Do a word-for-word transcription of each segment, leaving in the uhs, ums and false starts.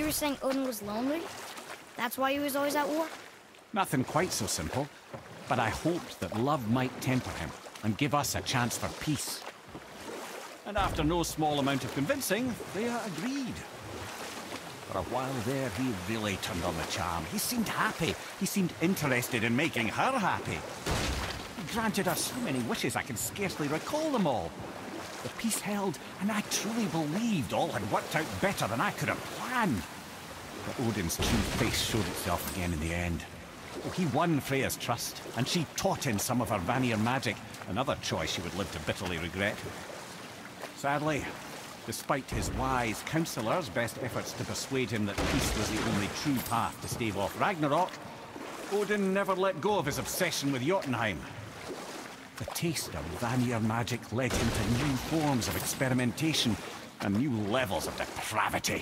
were saying Odin was lonely? That's why he was always at war? Nothing quite so simple, but I hoped that love might temper him and give us a chance for peace. And after no small amount of convincing, Freya agreed. For a while there, he really turned on the charm. He seemed happy. He seemed interested in making her happy. He granted her so many wishes I can scarcely recall them all. The peace held, and I truly believed all had worked out better than I could have planned. But Odin's true face showed itself again in the end. Oh, he won Freya's trust, and she taught him some of her Vanir magic, another choice she would live to bitterly regret. Sadly, despite his wise counsellors' best efforts to persuade him that peace was the only true path to stave off Ragnarok, Odin never let go of his obsession with Jotunheim. The taste of Vanir magic led him to new forms of experimentation and new levels of depravity.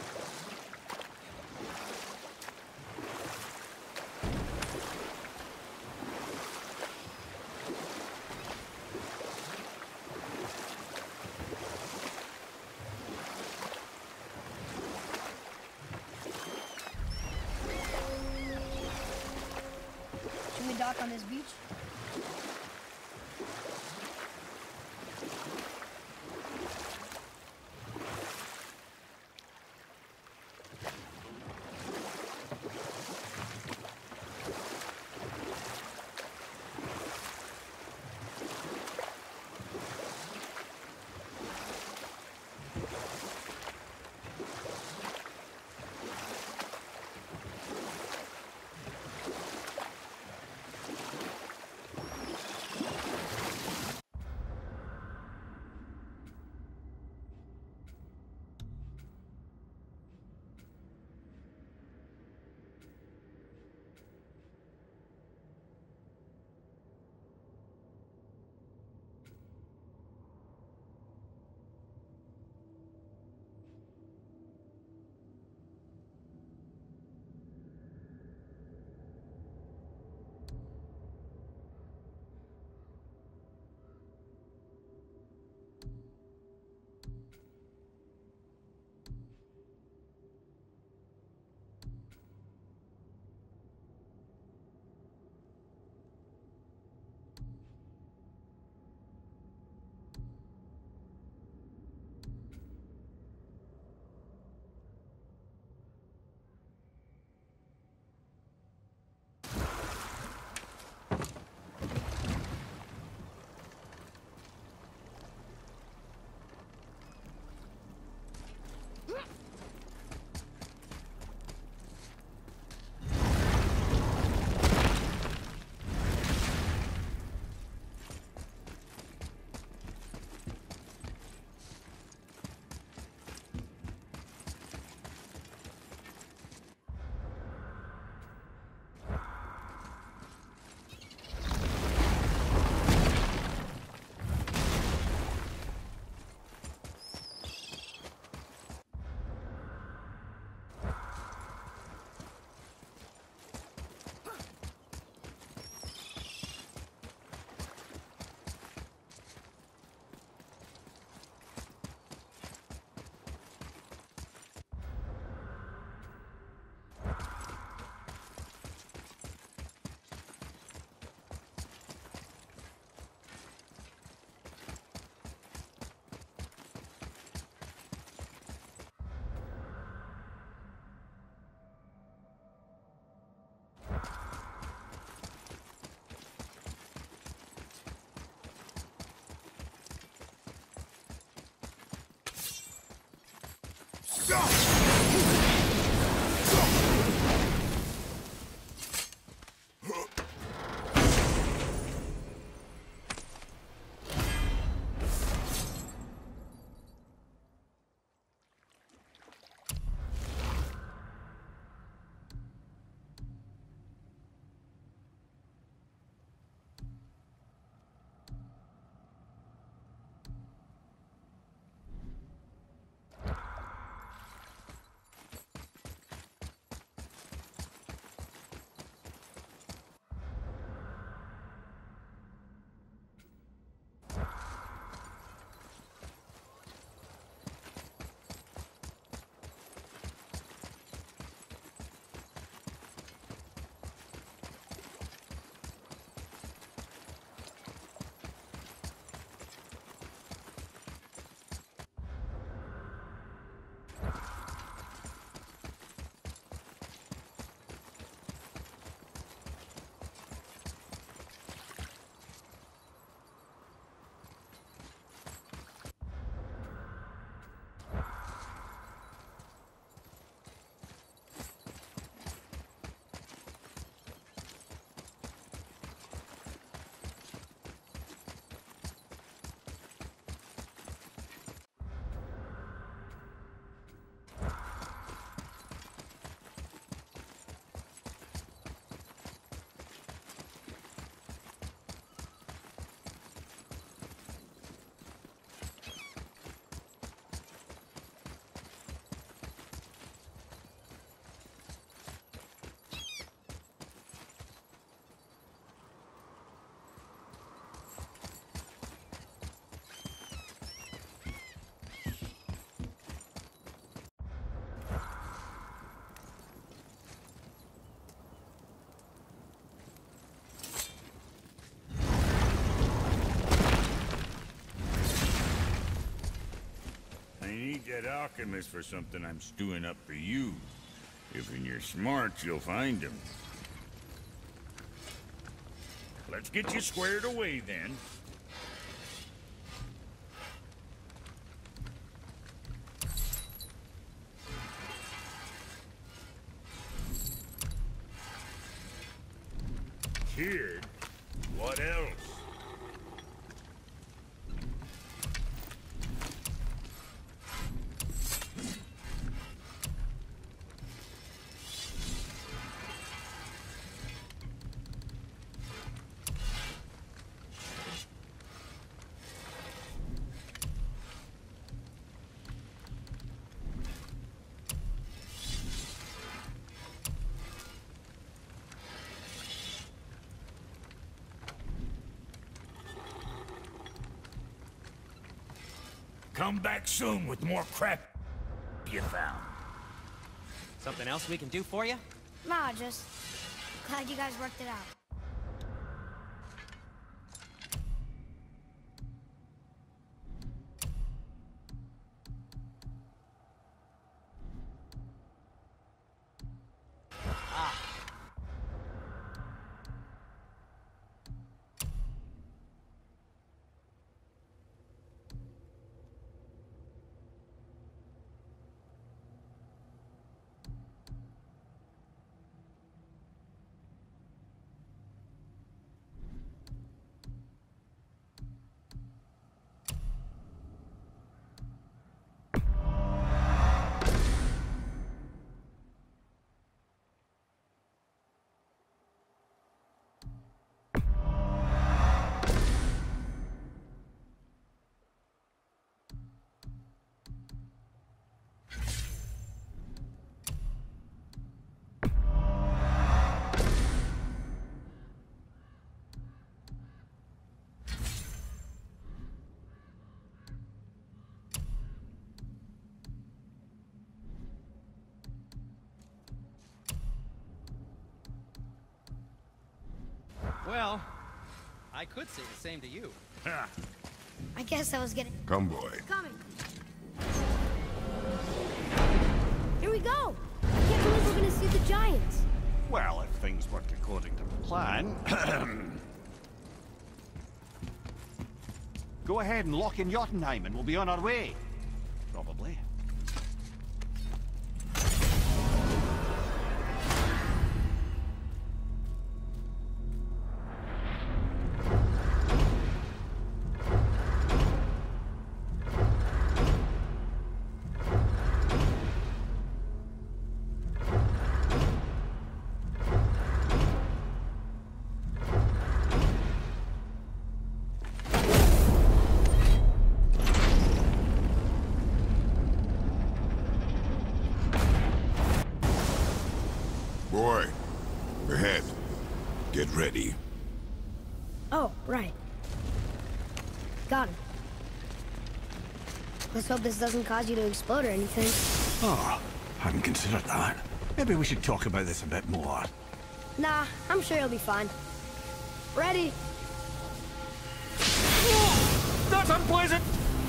Should we dock on this beach? alchemist for something I'm stewing up for you. If in your smarts, you'll find him. Let's get you squared away, then. Kid? What else? Come back soon with more crap you found. Something else we can do for you? Nah, just glad you guys worked it out. Well, I could say the same to you. I guess I was getting... Come, boy. Coming. Here we go. I can't believe we're gonna see the giants. Well, if things work according to plan... Go ahead and lock in Jotunheim and we'll be on our way. Probably. Boy, ahead. Get ready. Oh, right. Got him. Let's hope this doesn't cause you to explode or anything. Oh, hadn't considered that. Maybe we should talk about this a bit more. Nah, I'm sure you'll be fine. Ready? That's unpleasant!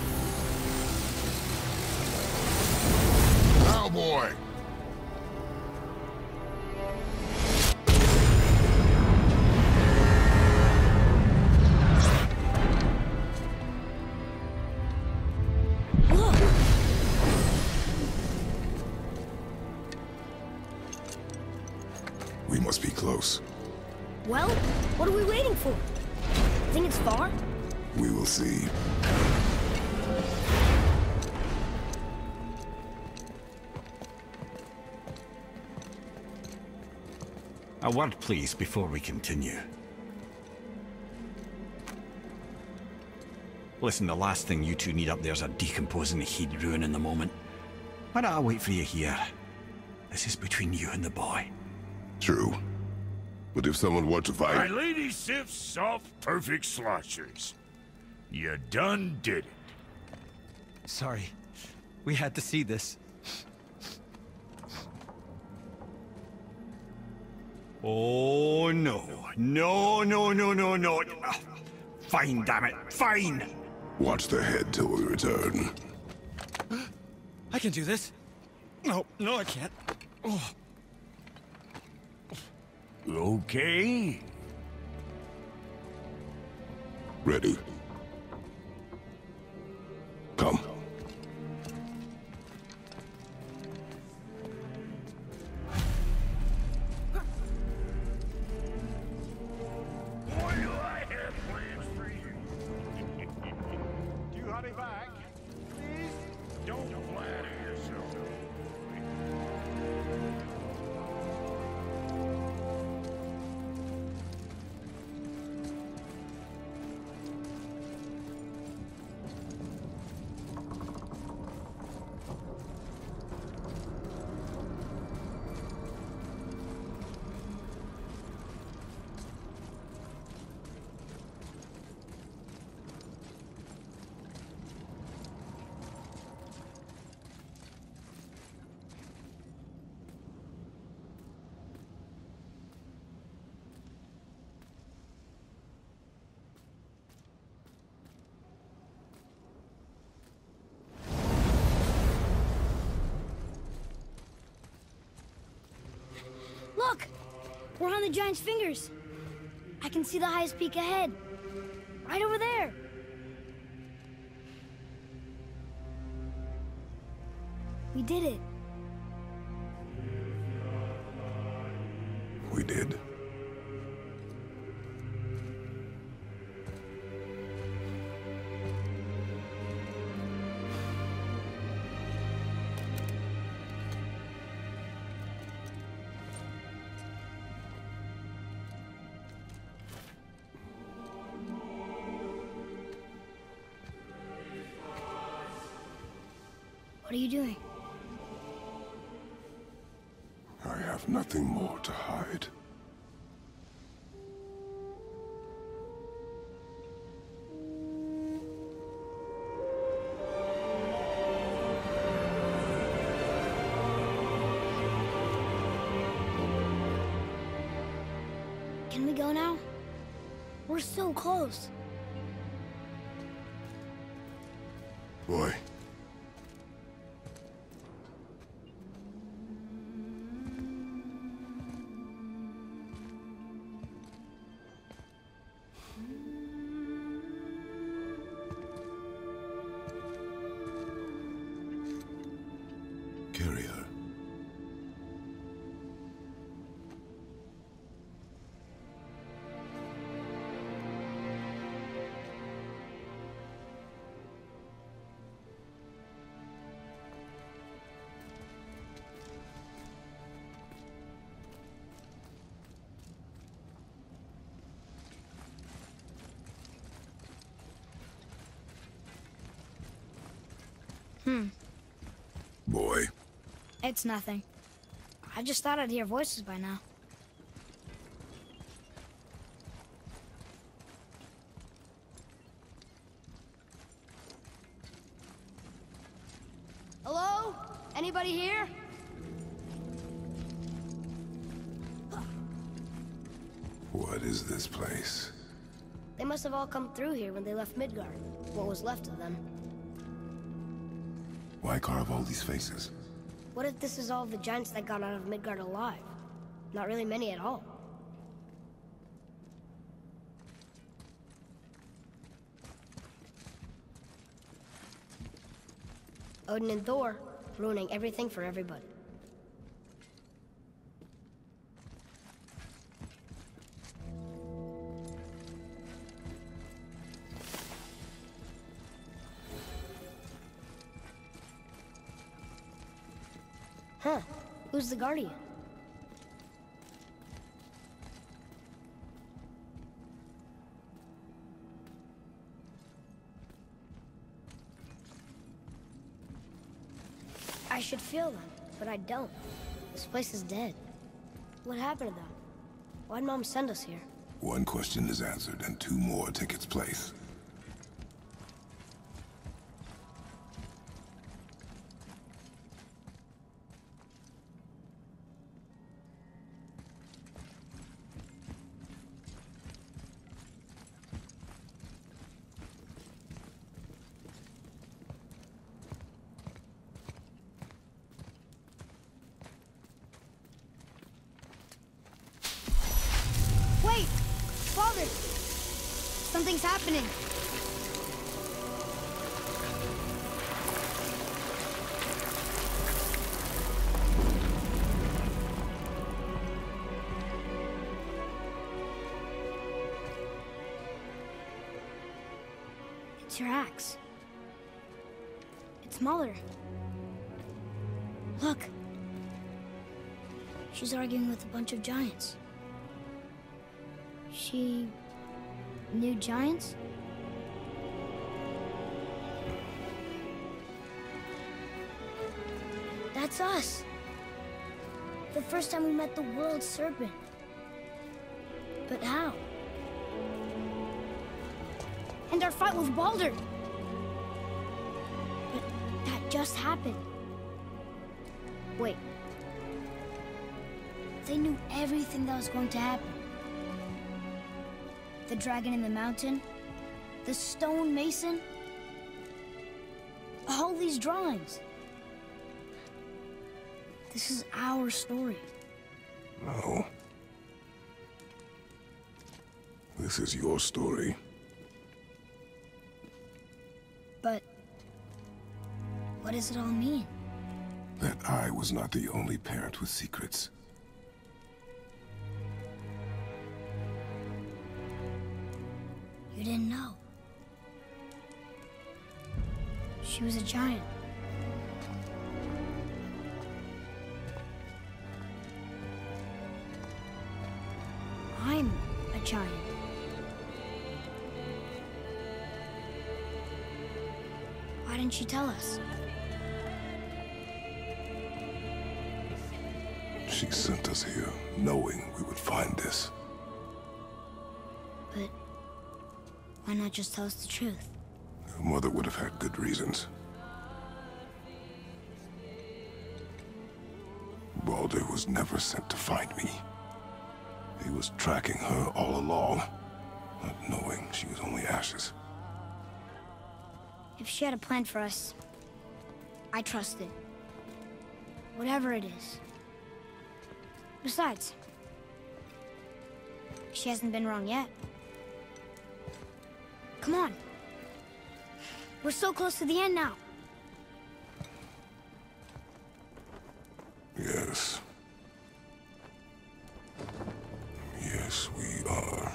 Now, boy. We must be close. Well, what are we waiting for? Think it's far? We will see. A word, please, before we continue. Listen, the last thing you two need up there's a decomposing heat ruining the moment. Why don't I wait for you here? This is between you and the boy. True. But if someone were to My fight... lady sips soft, perfect sloshers. You done did it. Sorry. We had to see this. Oh, no. No, no, no, no, no. Ah, fine, damn it. Fine! Watch the head till we return. I can do this. No, no, I can't. Oh. Okay? Ready. Come. Boy, do I have plans for you. Do hurry back, please. Don't flatter yourself. Look! We're on the giant's fingers. I can see the highest peak ahead. Right over there. We did it. We did. What are you doing? I have nothing more to hide. Can we go now? We're so close. Boy. Carry her. Hmm. Boy. It's nothing. I just thought I'd hear voices by now. Hello? Anybody here? What is this place? They must have all come through here when they left Midgard. What was left of them. Why carve all these faces? What if this is all the giants that got out of Midgard alive? Not really many at all. Odin and Thor, ruining everything for everybody. Huh. Who's the Guardian? I should feel them, but I don't. This place is dead. What happened to them? Why'd Mom send us here? One question is answered, and two more take its place. Father! Something's happening. It's your axe. It's Mother. Look. She's arguing with a bunch of giants. She knew giants? That's us. The first time we met the world serpent. But how? And our fight with Baldur. But that just happened. Wait. They knew everything that was going to happen. The dragon in the mountain, the stone mason, all these drawings. This is our story. No. This is your story. But what does it all mean? That I was not the only parent with secrets. You didn't know. She was a giant. I'm a giant. Why didn't she tell us? She sent us here, knowing we would find this. But why not just tell us the truth? Your mother would have had good reasons. Baldur was never sent to find me. He was tracking her all along, not knowing she was only ashes. If she had a plan for us, I trust it. Whatever it is. Besides, she hasn't been wrong yet. Come on. We're so close to the end now. Yes. Yes, we are.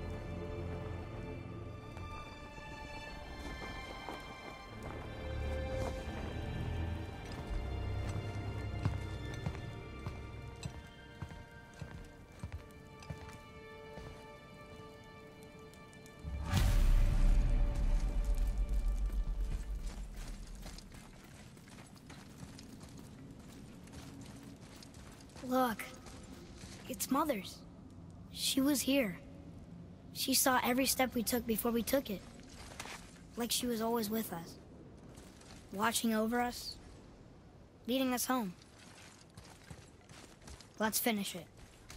Look, it's Mother's. She was here. She saw every step we took before we took it. Like she was always with us. Watching over us. Leading us home. Let's finish it.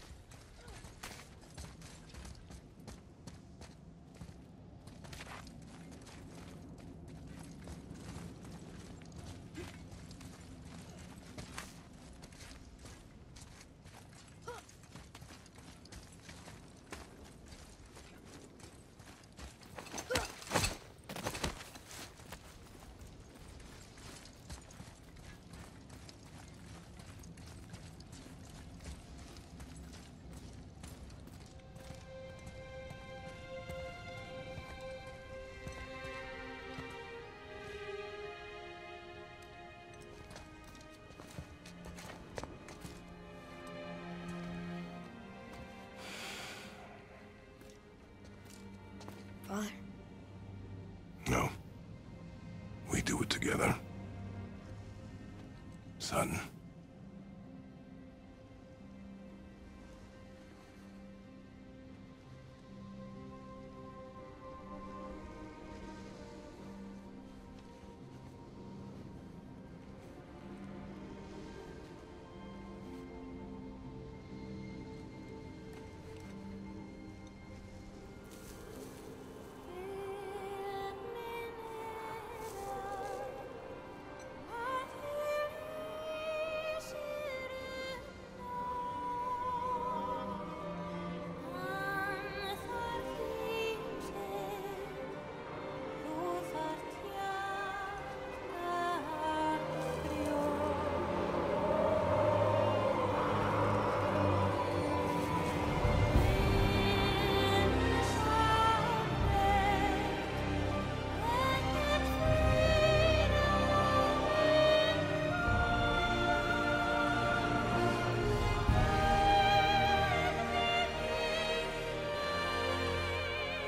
Father? No. We do it together. Son.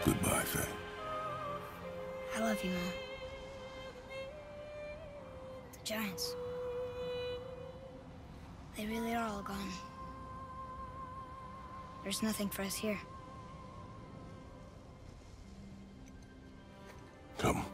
Goodbye, Faye. I love you, Mom. The giants. They really are all gone. There's nothing for us here. Come.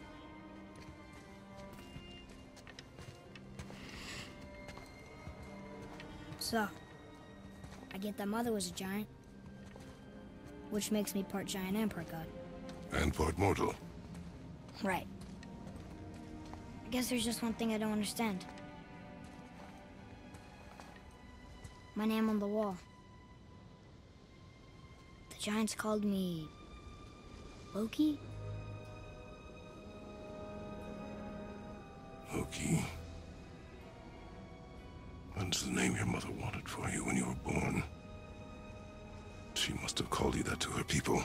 So, I get that Mother was a giant, which makes me part giant and part god. And part mortal. Right. I guess there's just one thing I don't understand. My name on the wall. The giants called me... Loki? Loki. That's the name your mother wanted for you when you were born. She must have called you that to her people.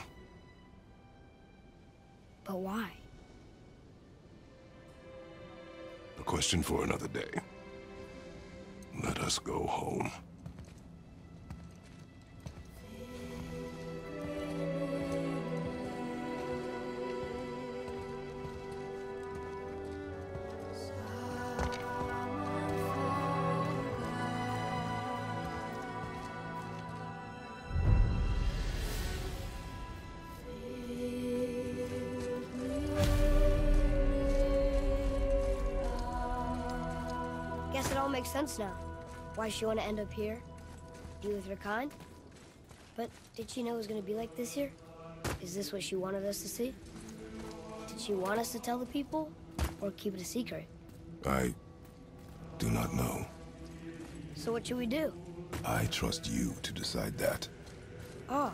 But why? A question for another day. Let us go home. Guess it all makes sense now. Why she want to end up here? Be with her kind? But did she know it was going to be like this here? Is this what she wanted us to see? Did she want us to tell the people? Or keep it a secret? I do not know. So what should we do? I trust you to decide that. Oh.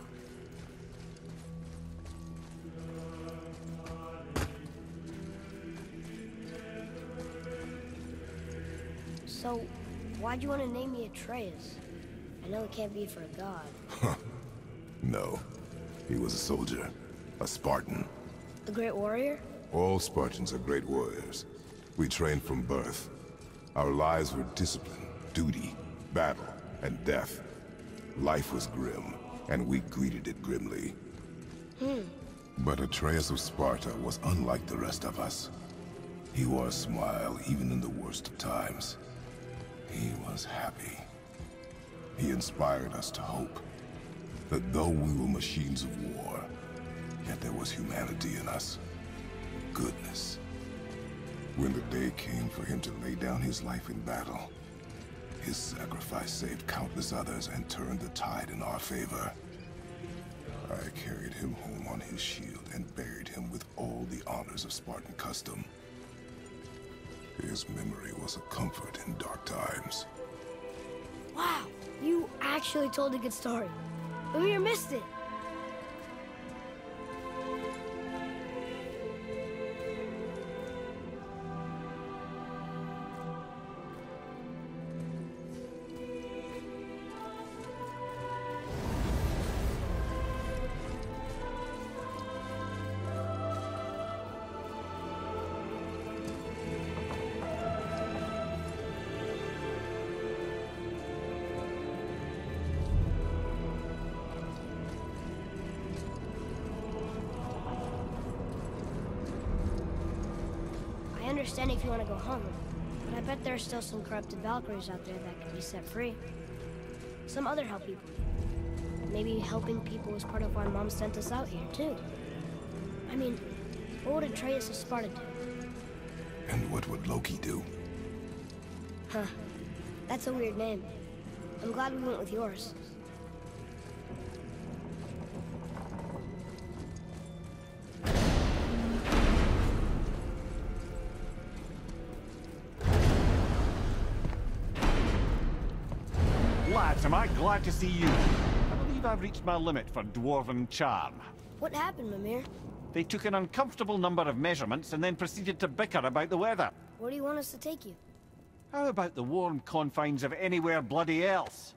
So, why'd you want to name me Atreus? I know it can't be for a god. Huh. No. He was a soldier. A Spartan. A great warrior? All Spartans are great warriors. We trained from birth. Our lives were discipline, duty, battle, and death. Life was grim, and we greeted it grimly. Hmm. But Atreus of Sparta was unlike the rest of us. He wore a smile even in the worst of times. He was happy. He inspired us to hope that though we were machines of war, yet there was humanity in us. Goodness. When the day came for him to lay down his life in battle, his sacrifice saved countless others and turned the tide in our favor. I carried him home on his shield and buried him with all the honors of Spartan custom. His memory was a comfort in dark times. Wow, you actually told a good story. Amir missed it. I understand if you want to go home, but I bet there are still some corrupted Valkyries out there that can be set free. Some other help people. Maybe helping people was part of why Mom sent us out here, too. I mean, what would Atreus of Sparta do? And what would Loki do? Huh. That's a weird name. I'm glad we went with yours. Lads, am I glad to see you. I believe I've reached my limit for dwarven charm. What happened, Mimir? They took an uncomfortable number of measurements and then proceeded to bicker about the weather. Where do you want us to take you? How about the warm confines of anywhere bloody else?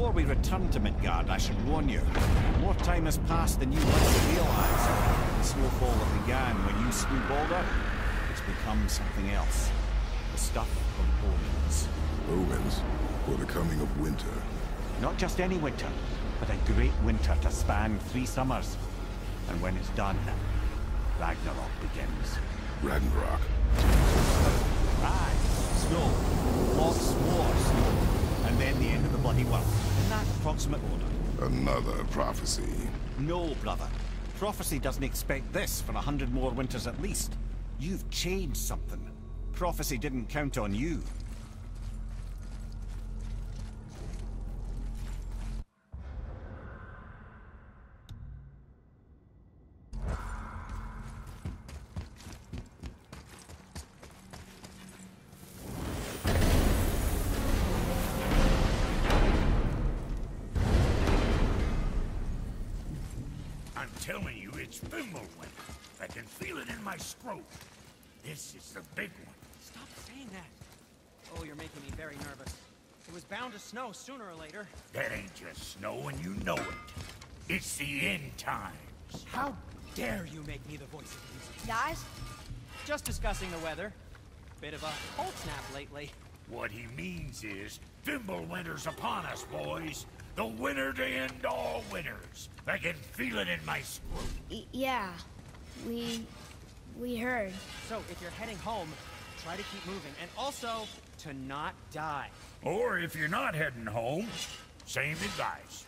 Before we return to Midgard, I should warn you. More time has passed than you once realized. The snowfall that began when you slew Balder, it's become something else. The stuff of omens. Omens, for the coming of winter. Not just any winter, but a great winter to span three summers. And when it's done, Ragnarok begins. Ragnarok. Aye, snow. Lots more snow. And then the end of the bloody world. In that approximate order. Another prophecy. No, brother. Prophecy doesn't expect this for a hundred more winters at least. You've changed something. Prophecy didn't count on you. I'm telling you, it's Fimbulwinter. I can feel it in my scrotum. This is the big one. Stop saying that. Oh, you're making me very nervous. It was bound to snow sooner or later. That ain't just snow, and you know it. It's the end times. How dare you make me the voice of reason? Guys? Just discussing the weather. Bit of a cold snap lately. What he means is, Fimbulwinter's upon us, boys. The winter to end all winters. I can feel it in my scrotum. Y yeah. We... we heard. So, if you're heading home, try to keep moving. And also, to not die. Or if you're not heading home, same advice.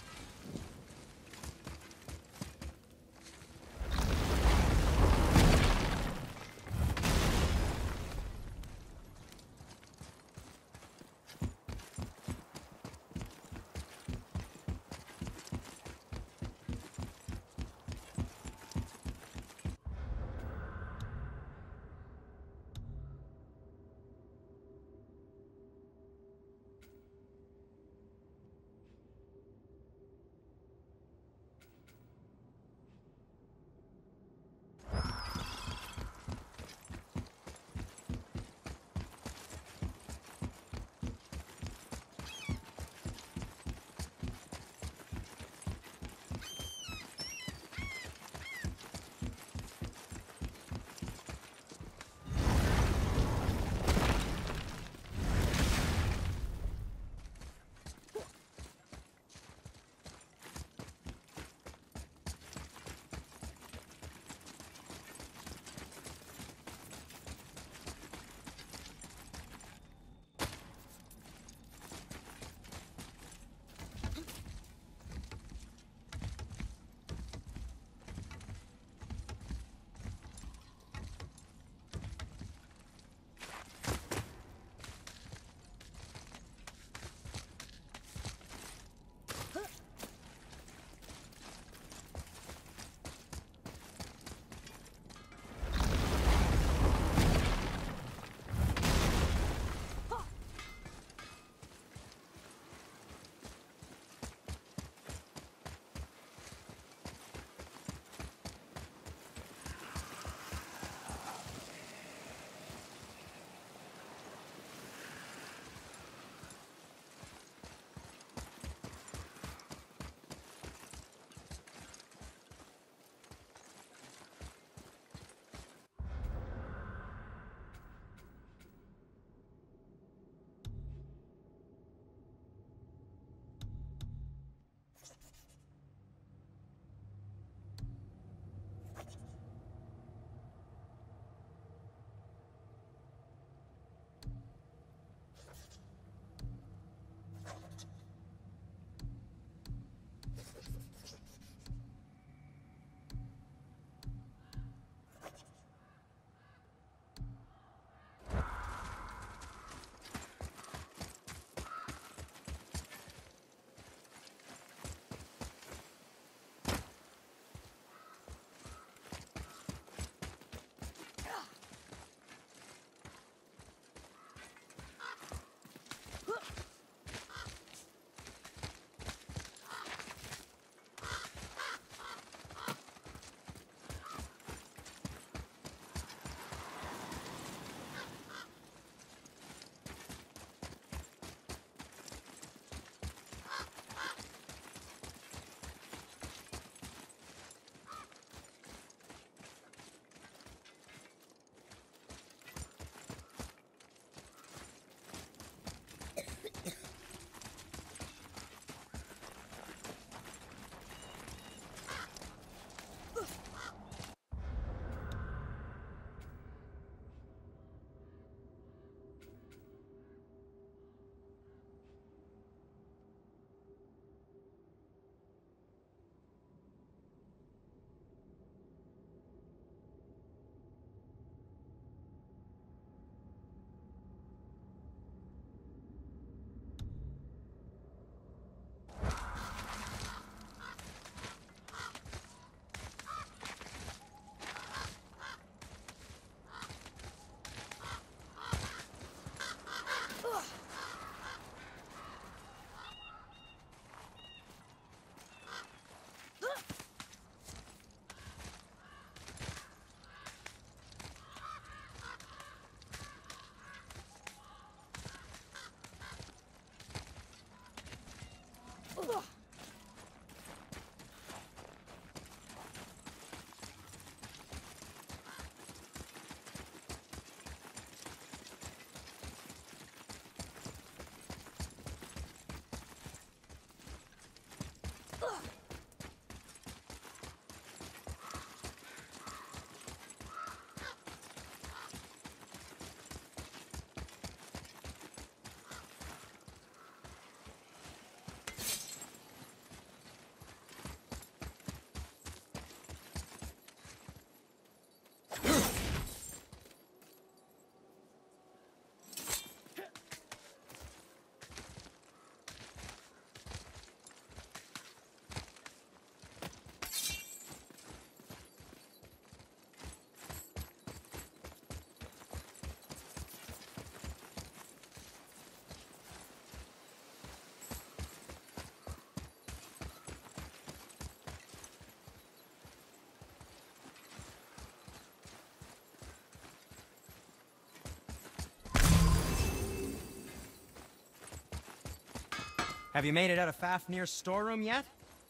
Have you made it out of Fafnir's storeroom yet?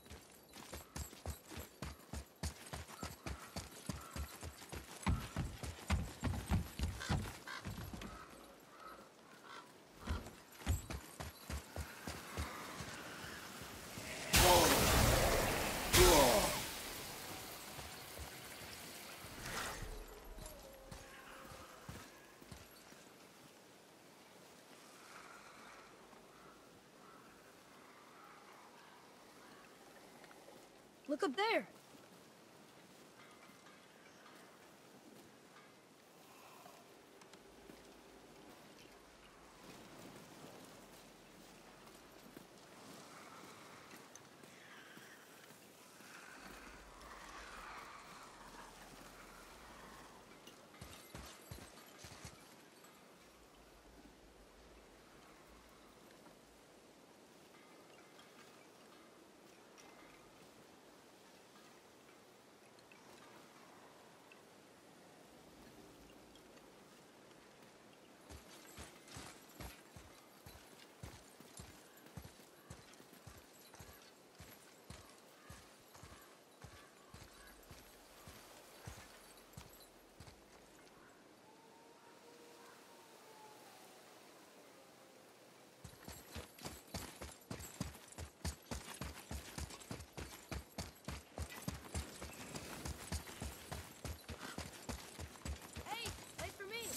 Look up there. Hey, wait for me.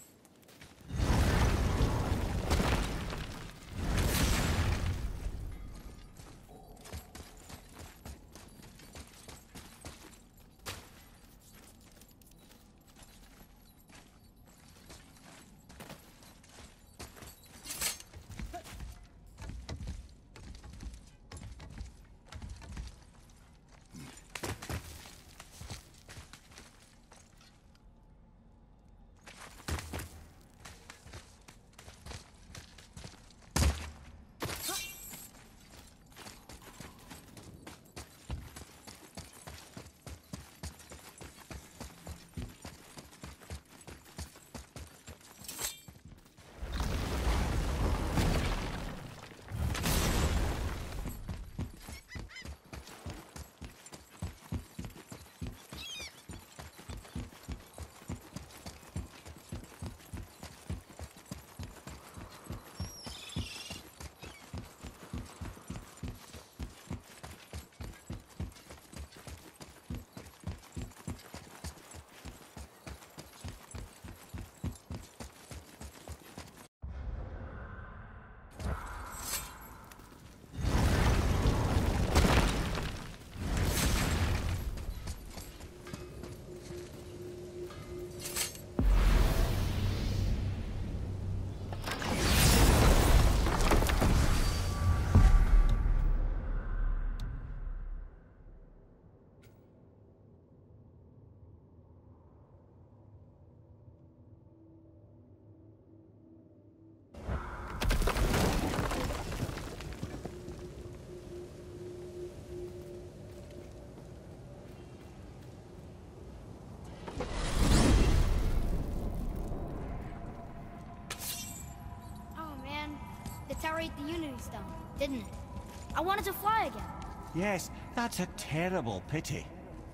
Tower ate the Unity Stone, didn't it? I wanted to fly again. Yes, that's a terrible pity.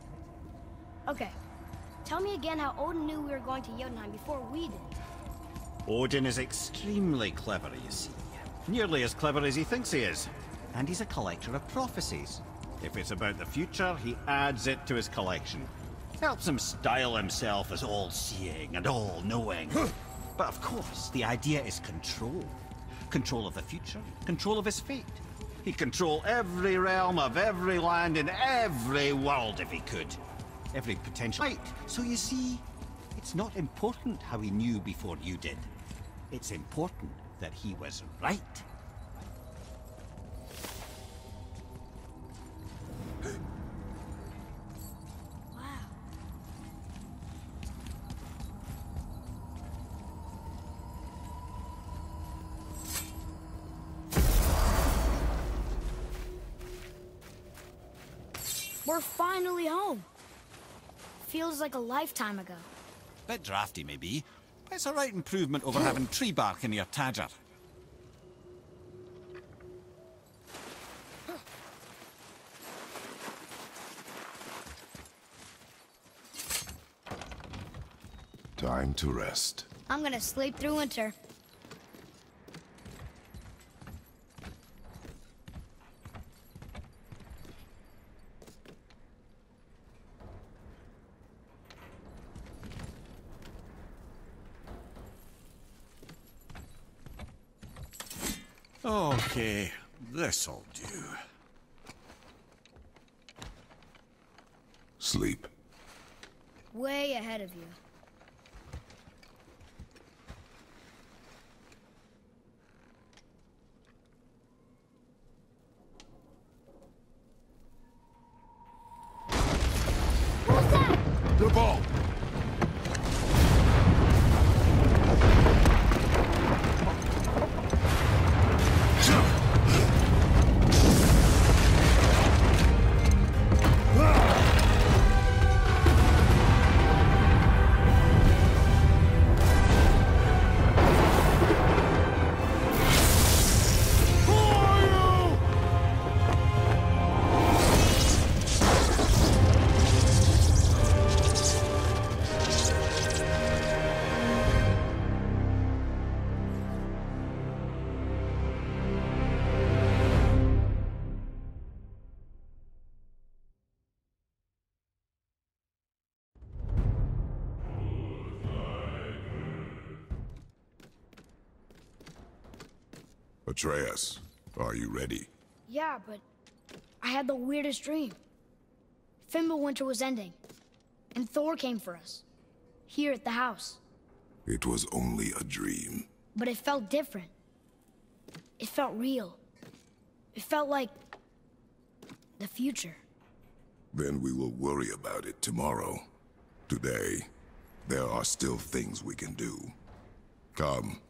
Okay. Tell me again how Odin knew we were going to Jotunheim before we did. Odin is extremely clever, you see. Nearly as clever as he thinks he is. And he's a collector of prophecies. If it's about the future, he adds it to his collection. Helps him style himself as all-seeing and all-knowing. But of course, the idea is control. Control of the future, control of his fate. He'd control every realm of every land in every world if he could. Every potential right. So you see, it's not important how he knew before you did. It's important that he was right. We're finally home. Feels like a lifetime ago. Bit drafty, maybe, but it's a right improvement over having tree bark in your tadger. Time to rest. I'm gonna sleep through winter. Okay, this'll do. Sleep. Way ahead of you. The ball! Atreus, are you ready? Yeah, but I had the weirdest dream. Fimbulwinter was ending, and Thor came for us, here at the house. It was only a dream. But it felt different. It felt real. It felt like the future. Then we will worry about it tomorrow. Today, there are still things we can do. Come.